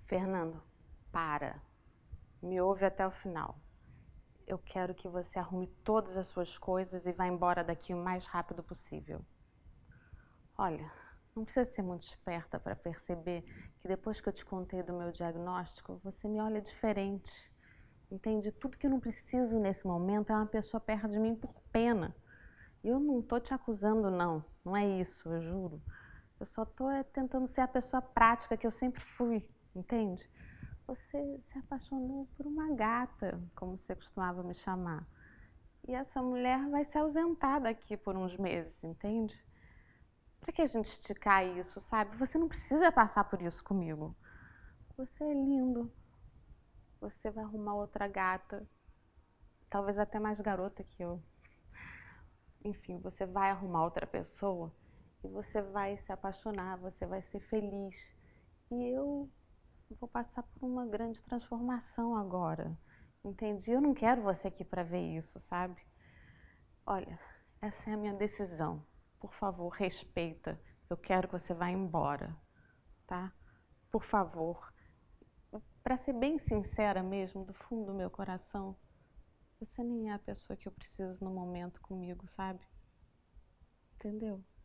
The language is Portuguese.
Fernando, para. Me ouve até o final. Eu quero que você arrume todas as suas coisas e vá embora daqui o mais rápido possível. Olha, não precisa ser muito esperta para perceber que depois que eu te contei do meu diagnóstico, você me olha diferente. Entende? Tudo que eu não preciso nesse momento é uma pessoa perto de mim por pena. E eu não tô te acusando, não. Não é isso, eu juro. Eu só tô tentando ser a pessoa prática que eu sempre fui, entende? Você se apaixonou por uma gata, como você costumava me chamar. E essa mulher vai se ausentar daqui por uns meses, entende? Pra que a gente esticar isso, sabe? Você não precisa passar por isso comigo. Você é lindo. Você vai arrumar outra gata, talvez até mais garota que eu. Enfim, você vai arrumar outra pessoa e você vai se apaixonar, você vai ser feliz. E eu vou passar por uma grande transformação agora. Entendi? Eu não quero você aqui para ver isso, sabe? Olha, essa é a minha decisão. Por favor, respeita. Eu quero que você vá embora, tá? Por favor. Para ser bem sincera mesmo, do fundo do meu coração, você nem é a pessoa que eu preciso no momento comigo, sabe? Entendeu?